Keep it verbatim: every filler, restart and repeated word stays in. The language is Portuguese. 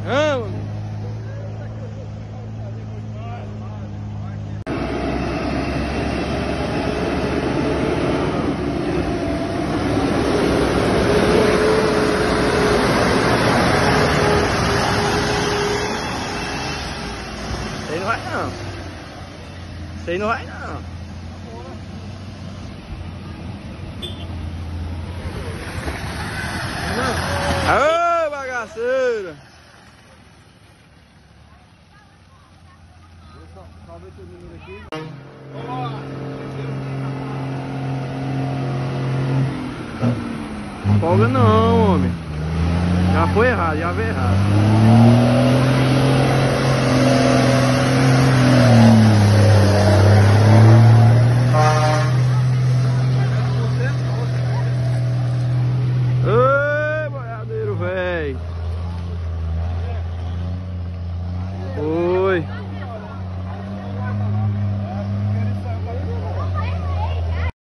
Ah, mano. Sei não vai não. Sei não vai não. Ô, bagaceira! Salve esse número aqui. Folga não, homem. Já foi errado, já veio errado.